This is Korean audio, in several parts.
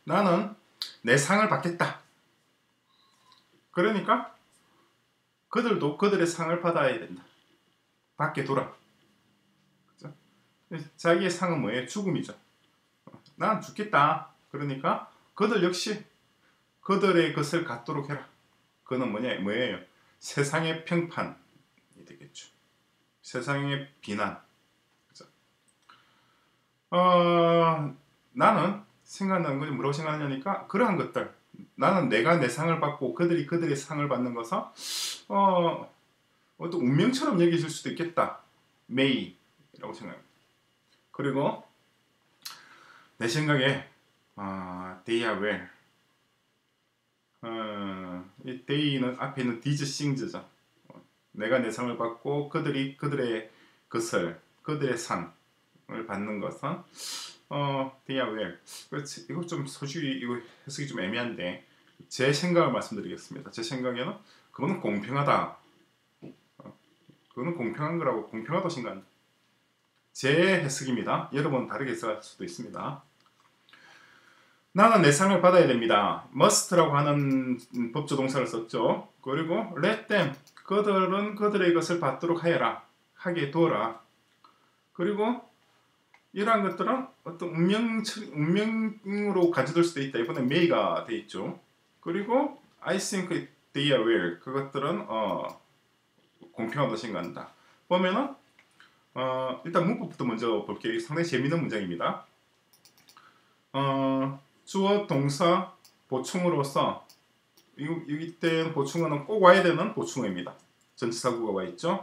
나는 내 상을 받겠다. 그러니까 그들도 그들의 상을 받아야 된다. 받게 두라. 그죠? 자기의 상은 뭐예요? 죽음이죠. 난 죽겠다. 그러니까 그들 역시 그들의 것을 갖도록 해라. 그는 뭐예요? 세상의 평판이 되겠죠. 세상의 비난. 그죠? 나는 생각나는 것이 뭐라고 생각하냐니까 그러한 것들. 나는 내가 내 상을 받고 그들이 그들의 상을 받는 것은 어떤 운명처럼 여겨질 수도 있겠다. 메이라고 생각합니다. 그리고 내 생각에 they are well. 이 they는 앞에 있는 these things죠. 내가 내 상을 받고 그들이 그들의 것을 그들의 상을 받는 것은 they are well. 이거 좀 솔직히 이거 해석이 좀 애매한데 제 생각을 말씀드리겠습니다. 제 생각에는 그거는 공평하다. 그거는 공평한 거라고 공평하다고 생각한다. 제 해석입니다. 여러분 다르게 해석할 수도 있습니다. 나는 내 상을 받아야 됩니다. must라고 하는 법조 동사를 썼죠. 그리고 let them, 그들은 그들의 것을 받도록 하여라. 하게 두어라. 그리고 이러한 것들은 어떤 운명으로 가져들 수도 있다. 이번에 may가 돼 있죠. 그리고 I think they are well. 그것들은 공평하다고 생각한다. 보면은 일단 문법부터 먼저 볼게요. 상당히 재미있는 문장입니다. 주어 동사 보충으로서 이때 보충어는 꼭 와야 되는 보충어입니다. 전치사구가 와 있죠.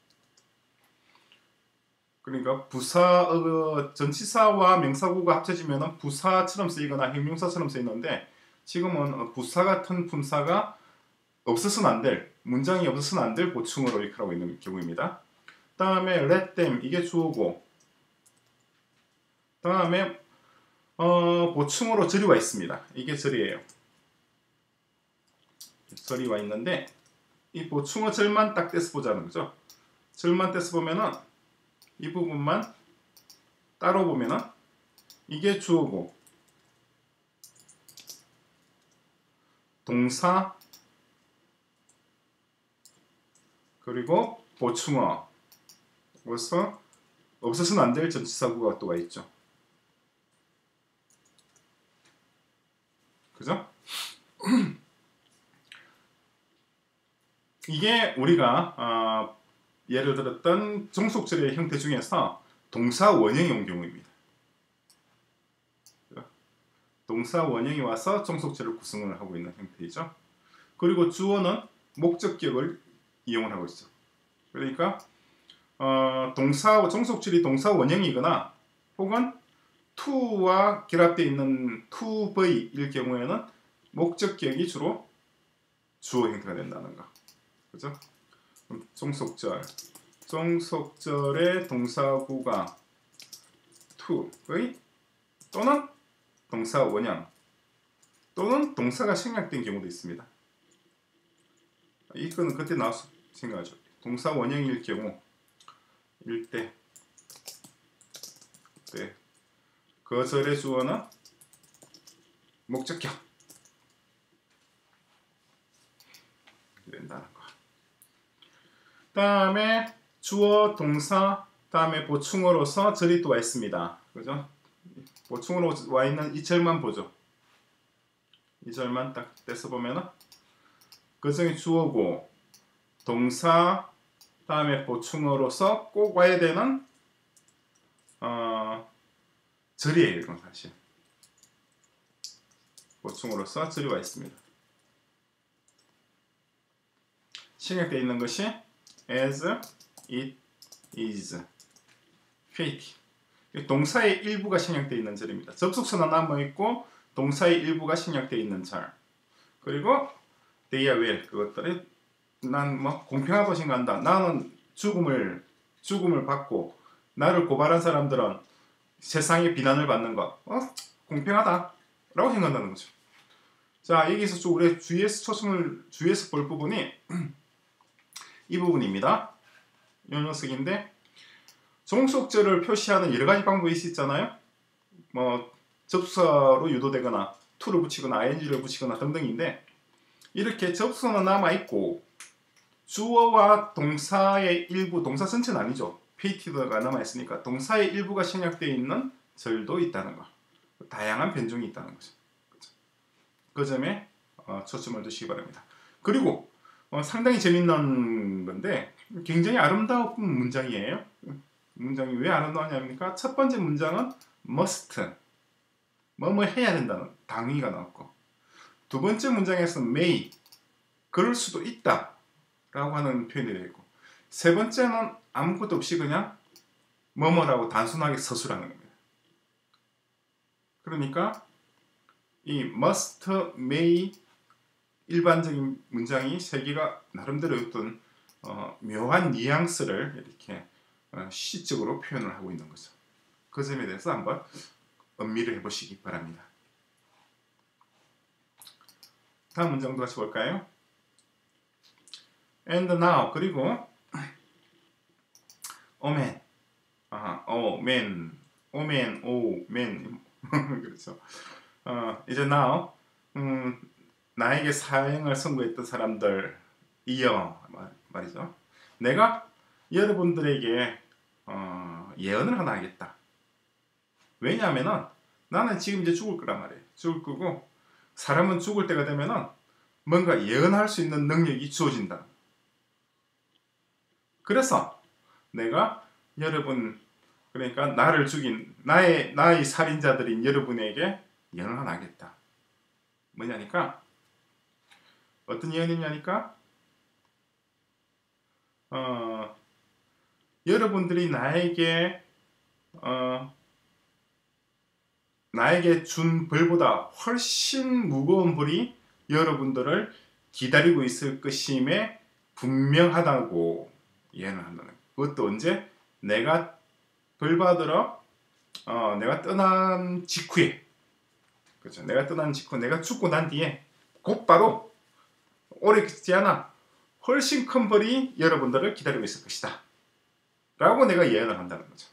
그러니까 전치사와 명사구가 합쳐지면 부사처럼 쓰이거나 형용사처럼 쓰이는데 지금은 부사 같은 품사가 없어서는 안 될, 문장이 없어서는 안 될 보충어로 이렇게 하고 있는 경우입니다. 다음에 let them, 이게 주어고, 다음에 보충어로 절이 와 있습니다. 이게 절이에요. 절이 와 있는데 이 보충어 절만 딱 떼서 보자는 거죠. 절만 떼서 보면은 이 부분만 따로 보면은 이게 주어고 동사 그리고 보충어 그래서 없어서는 안 될 전치사구가 또 와 있죠. 그죠? 이게 우리가 예를 들었던 종속절의 형태 중에서 동사 원형이 온 경우입니다. 동사 원형이 와서 종속절을 구성을 하고 있는 형태이죠. 그리고 주어는 목적격을 이용을 하고 있죠. 그러니까 종속절이 동사 원형이거나 혹은 to와 결합되어 있는 to be일 경우에는 목적격이 주로 주어 형태가 된다는 거. 그죠? 종속절의 동사구가 to의 또는 동사 원형 또는 동사가 생략된 경우도 있습니다. 이거는 그때 나와서 생각하죠. 동사 원형일 경우 때 그 절의 주어는 목적격 된다는 거. 다음에 주어 동사 다음에 보충어로서 절이 또 와 있습니다. 그죠? 보충어로 와 있는 이 절만 보죠. 이 절만 딱 떼서 보면은 그 중에 주어고 동사 다음에 보충어로서 꼭 와야 되는 절이에요. 이건 사실 보충어로서 절이 와 있습니다. 생략되어 있는 것이 as it is fate. 동사의 일부가 생략되어 있는 절입니다. 접속사는 남아있고 동사의 일부가 생략되어 있는 절. 그리고 they are well. 그것들이 난 뭐 공평하다고 생각한다. 나는 죽음을 받고 나를 고발한 사람들은 세상의 비난을 받는 것 공평하다 라고 생각한다는 거죠. 자, 여기서 우리 주의해서 볼 부분이 이 부분입니다. 이 녀석인데 종속절을 표시하는 여러 가지 방법이 있잖아요. 뭐 접수사로 유도되거나 to를 붙이거나 ing를 붙이거나 등등인데 이렇게 접수는 남아있고 주어와 동사의 일부, 동사 전체는 아니죠. 페이티드가 남아있으니까 동사의 일부가 생략되어 있는 절도 있다는 거. 다양한 변종이 있다는 거죠. 그 점에 초점을 두시기 바랍니다. 그리고 상당히 재밌는 건데 굉장히 아름다운 문장이에요. 문장이 왜 아름다우냐니까 첫 번째 문장은 must, 뭐뭐 해야 된다는 당위가 나왔고 두 번째 문장에서는 may, 그럴 수도 있다 라고 하는 표현이 되어 있고 세 번째는 아무것도 없이 그냥 뭐뭐라고 단순하게 서술하는 겁니다. 그러니까 이 must, may 일반적인 문장이 세 개가 나름대로 어떤 묘한 뉘앙스를 이렇게 시적으로 표현을 하고 있는 거죠. 그 점에 대해서 한번 음미를 해보시기 바랍니다. 다음 문장도 같이 볼까요? And now 그리고 오멘, 오멘 그렇죠. 이제 now 나에게 사형을 선고했던 사람들 이어 말이죠. 내가 여러분들에게 예언을 하나 하겠다. 왜냐하면은 나는 지금 이제 죽을 거란 말이에요. 죽을 거고 사람은 죽을 때가 되면은 뭔가 예언할 수 있는 능력이 주어진다. 그래서 내가 여러분, 그러니까 나를 죽인 나의 살인자들인 여러분에게 예언을 하나 하겠다. 뭐냐니까 어떤 예언이냐니까 여러분들이 나에게 준 벌보다 훨씬 무거운 벌이 여러분들을 기다리고 있을 것임에 분명하다고 예언을 한다는 거예요. 그것도 언제? 내가 벌 받으러 내가 떠난 직후에, 그렇죠. 내가 떠난 직후, 내가 죽고 난 뒤에 곧바로 오래 있지 않아 훨씬 큰 벌이 여러분들을 기다리고 있을 것이다 라고 내가 예언을 한다는 거죠.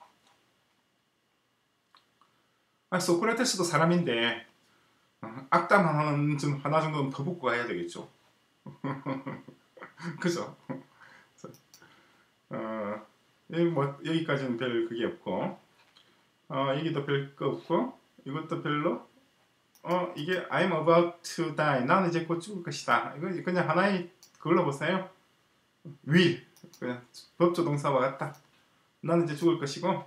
소크라테스도 사람인데 악담 하나 정도는 더 붙고 가야 되겠죠. 그죠? 여기까지는 별 그게 없고 여기도 별 거 없고 이것도 별로 이게 I'm about to die, 나는 이제 곧 죽을 것이다. 이거 그냥 하나의 그걸로 보세요. will, 그냥 법조 동사와 같다. 나는 이제 죽을 것이고,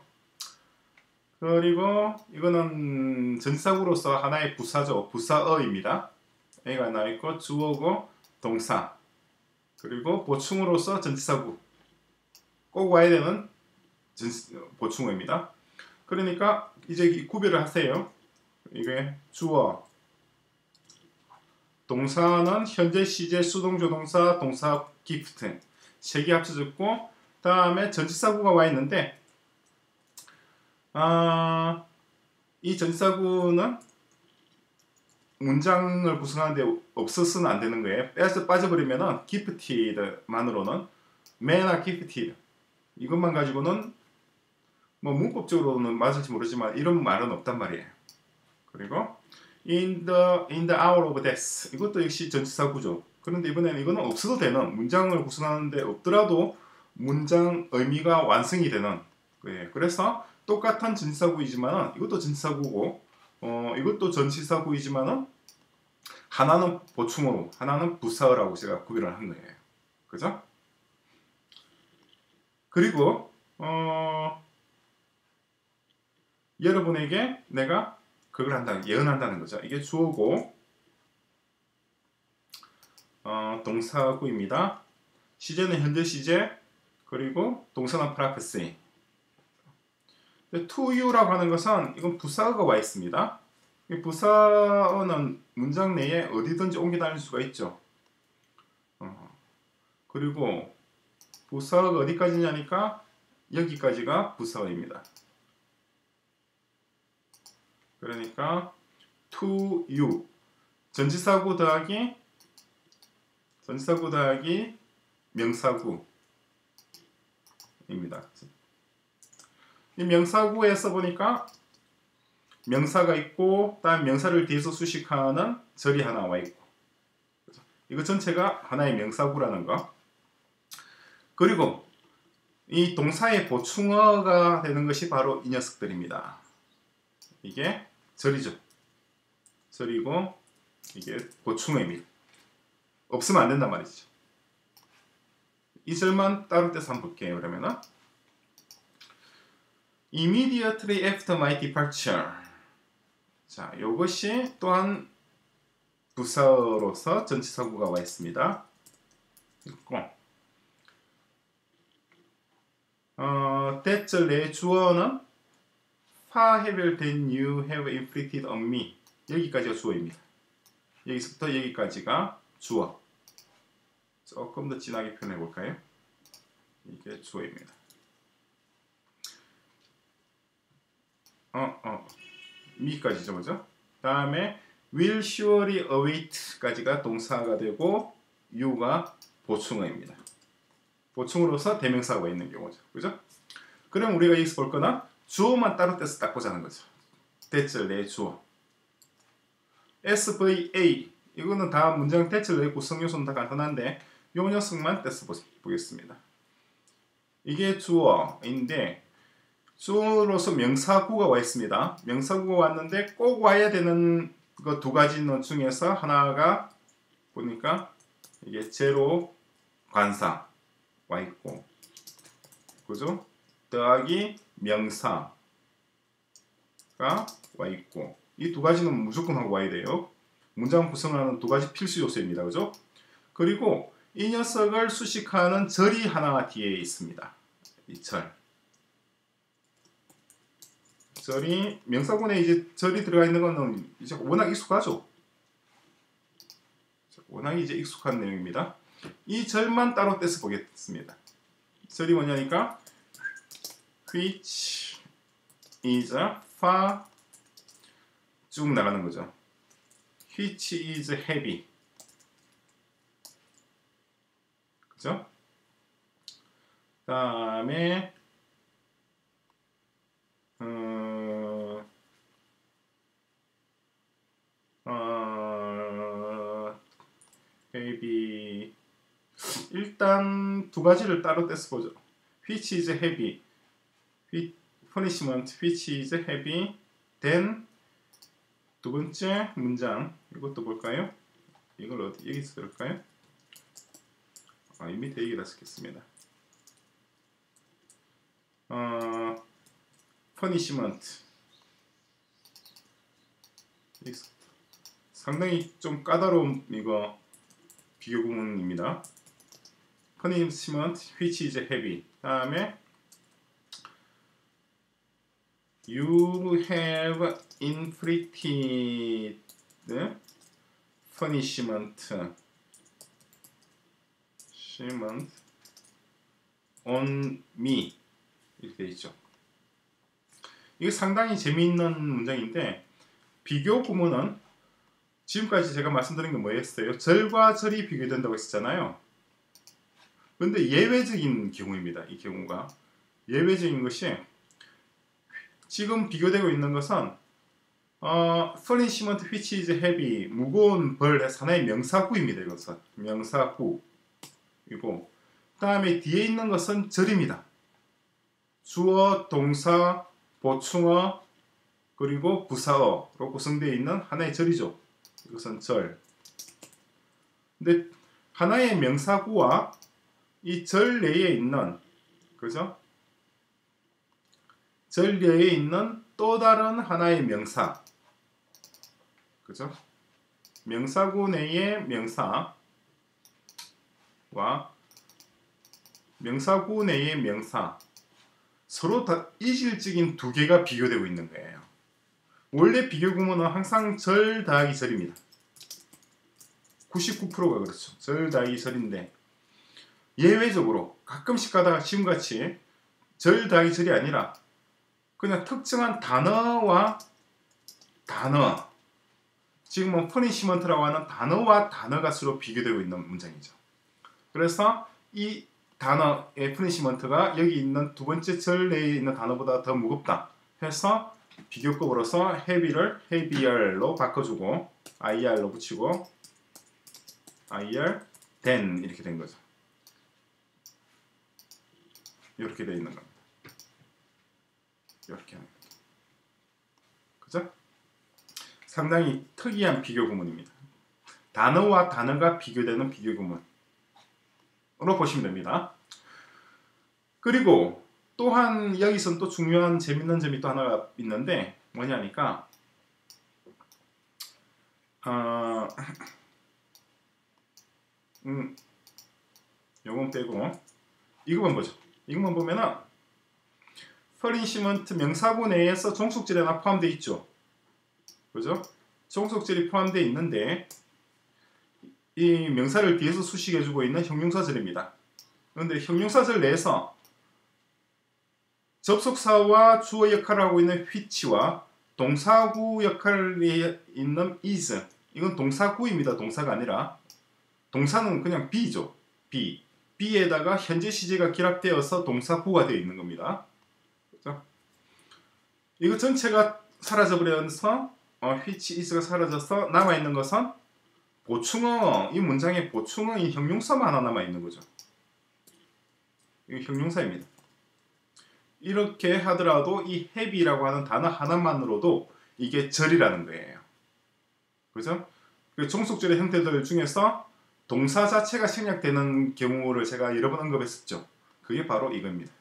그리고 이거는 전치사구로서 하나의 부사죠. 부사어입니다. A가 나와있고 주어고 동사, 그리고 보충으로서 전치사구, 꼭 와야 되는 보충어입니다. 그러니까 이제 구별을 하세요. 이게 주어, 동사는 현재 시제 수동조동사 동사 기프트 세 개 합쳐졌고 다음에 전치사구가 와 있는데 이 전치사구는 문장을 구성하는데 없어서는 안 되는 거예요. 빼서 빠져버리면은 gifted만으로는 man나 gifted 이것만 가지고는 뭐 문법적으로는 맞을지 모르지만 이런 말은 없단 말이에요. 그리고 in the hour of death 이것도 역시 전치사구죠. 그런데 이번에는 이거는 없어도 되는, 문장을 구성하는데 없더라도 문장 의미가 완성이 되는 거예요. 그래서 똑같은 전치사구이지만 이것도 전치사구고 이것도 전치사구이지만은 하나는 보충어로 하나는 부사어라고 제가 구별을 한 거예요. 그죠? 그리고 여러분에게 내가 그걸 한다, 예언한다는 거죠. 이게 주어고 동사구입니다. 시제는 현재 시제, 그리고 동사는 prophecy. to you라고 하는 것은 이건 부사어가 와 있습니다. 이 부사어는 문장 내에 어디든지 옮겨 다닐 수가 있죠. 그리고 부사어가 어디까지냐니까 여기까지가 부사어입니다. 그러니까 to you 전치사구 더하기 명사구입니다. 이 명사구에서 보니까 명사가 있고 다음 명사를 뒤에서 수식하는 절이 하나 와 있고 이거 전체가 하나의 명사구라는 거. 그리고 이 동사의 보충어가 되는 것이 바로 이 녀석들입니다. 이게 절이죠. 절이고 이게 보충어입니다. 없으면 안 된단 말이죠. 이 절만 따로 떼서 한번 볼게요. 그러면은 Immediately after my departure. 자, 이것이 또한 부사로서 전치사구가 와 있습니다. 있고, 대절 내 주어는 far heavier than you have inflicted on me. 여기까지가 주어입니다. 여기서부터 여기까지가 주어. 조금 더 진하게 표현해 볼까요? 이게 주어입니다. 미까지죠, 그죠? 다음에 will surely await까지가 동사가 되고 you가 보충어입니다. 보충으로서 대명사가 있는 경우죠, 그죠? 그럼 우리가 여기서 볼 거는 주어만 따로 떼서 딱 보자는 거죠. 대절 내 주어. SVA 이거는 다 문장 대절 내 구성 요소는 다 간단한데 요 녀석만 떼서 보겠습니다. 이게 주어인데 주어로서 명사구가 와 있습니다. 명사구가 왔는데 꼭 와야 되는 그 두 가지 중에서 하나가 보니까 이게 제로 관사 와 있고, 그죠? 더하기 명사가 와 있고, 이 두 가지는 무조건 하고 와야 돼요. 문장 구성하는 두 가지 필수 요소입니다. 그죠? 그리고 이 녀석을 수식하는 절이 하나 뒤에 있습니다. 이 절. 절이 명사군에 이제 절이 들어가 있는 거는 이제 워낙 익숙하죠. 워낙 이제 익숙한 내용입니다. 이 절만 따로 떼서 보겠습니다. 절이 뭐냐니까 which is far 쭉 나가는 거죠. which is heavy. 그죠? 다음에 heavy. 일단 두 가지를 따로 떼서 보죠. which is heavy. punishment which is heavy. then 두 번째 문장 이것도 볼까요? 이걸 어디 여기서 들을까요? 이 밑에 여기다 쓰겠습니다. punishment. 상당히 좀 까다로운 이거 비교 구문입니다. punishment which is heavy. 다음에 you have inflicted punishment on me 이렇게 되어 있죠. 이게 상당히 재미있는 문장인데 비교 구문은 지금까지 제가 말씀드린 게 뭐였어요? 절과 절이 비교된다고 했었잖아요. 그런데 예외적인 경우입니다. 이 경우가 예외적인 것이 지금 비교되고 있는 것은 punishment which is heavy 무거운 벌 하나의 명사구입니다. 이것은 명사구이고 다음에 뒤에 있는 것은 절입니다. 주어, 동사, 보충어 그리고 부사어로 구성되어 있는 하나의 절이죠. 이것은 절. 근데 하나의 명사구와 이 절 내에 있는 그죠? 절 내에 있는 또 다른 하나의 명사. 그죠? 명사구 내의 명사와 명사구 내의 명사 서로 다 이질적인 두 개가 비교되고 있는 거예요. 원래 비교 구문은 항상 절 더하기 절입니다. 99%가 그렇죠. 절 더하기 절인데 예외적으로 가끔씩 가다가 지금같이 절 더하기 절이 아니라 그냥 특정한 단어와 단어 지금은 punishment라고 하는 단어와 단어가 서로 비교되고 있는 문장이죠. 그래서 이 단어의 punishment가 여기 있는 두 번째 절 내에 있는 단어보다 더 무겁다 해서 비교급으로서 heavy를 heavier로 바꿔주고 ir로 붙이고 ir than 이렇게 된 거죠. 이렇게 돼 있는 겁니다. 이렇게 하는 거죠. 그죠? 상당히 특이한 비교 구문입니다. 단어와 단어가 비교되는 비교 구문으로 보시면 됩니다. 그리고 또한 여기선 또 중요한 재밌는 점이 또 하나가 있는데 뭐냐니까 요건 빼고 이것만 보죠. 이것만 보면은 퍼니시먼트 명사구 내에서 종속절이 하나 포함되어 있죠. 그죠? 종속절이 포함되어 있는데 이 명사를 뒤에서 수식해주고 있는 형용사절입니다. 그런데 형용사절 내에서 접속사와 주어 역할을 하고 있는 which와 동사구 역할이 있는 is, 이건 동사구입니다. 동사가 아니라 동사는 그냥 be죠. be. be에다가 현재 시제가 결합되어서 동사구가 되어 있는 겁니다. 그렇죠? 이거 전체가 사라져버려서 which is가 사라져서 남아있는 것은 보충어, 이 문장의 보충어, 이 형용사만 하나 남아있는 거죠. 이거 형용사입니다. 이렇게 하더라도 이 heavy라고 하는 단어 하나만으로도 이게 절이라는 거예요. 그죠? 그 종속절의 형태들 중에서 동사 자체가 생략되는 경우를 제가 여러 번 언급했었죠. 그게 바로 이겁니다.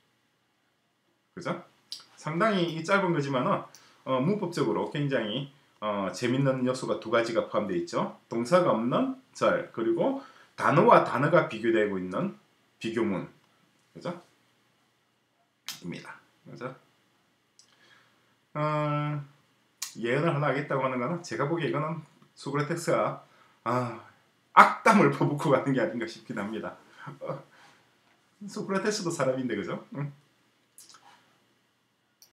그죠? 상당히 이 짧은 거지만은 문법적으로 굉장히 재밌는 요소가 두 가지가 포함되어 있죠. 동사가 없는 절, 그리고 단어와 단어가 비교되고 있는 비교문. 그죠? 입니다. 그죠? 예언을 하나 하겠다고 하는 거는 제가 보기에 이거는 소크라테스가 악담을 퍼붓고 가는 게 아닌가 싶긴 합니다. 소크라테스도 사람인데 그죠?